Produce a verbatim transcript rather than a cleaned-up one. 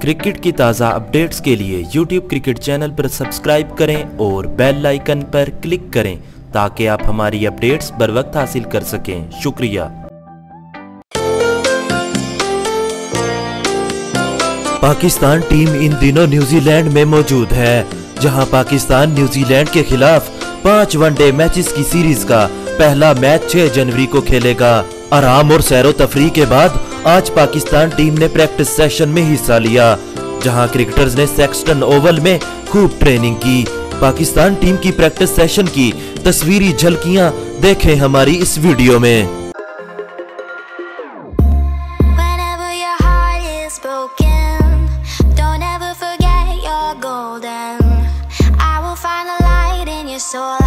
Cricket की ताज़ा updates के लिए यूट्यूब क्रिकेट चैनल पर सब्सक्राइब करें और बेल आइकन पर क्लिक करें ताकि आप हमारी अपडेट्स बर वक्त हासिल कर सकें। शुक्रिया। पाकिस्तान टीम इन दिनों न्यूजीलैंड में मौजूद है, जहां पाकिस्तान न्यूजीलैंड के खिलाफ पांच वनडे मैचेस की सीरीज का पहला मैच छह जनवरी को खेलेगा। आराम और सैरो तफरी के बाद आज पाकिस्तान टीम ने प्रैक्टिस सेशन में हिस्सा लिया, जहां क्रिकेटर्स ने सैक्सटन ओवल में खूब ट्रेनिंग की। पाकिस्तान टीम की प्रैक्टिस सेशन की तस्वीरी झलकियां देखें हमारी इस वीडियो में। So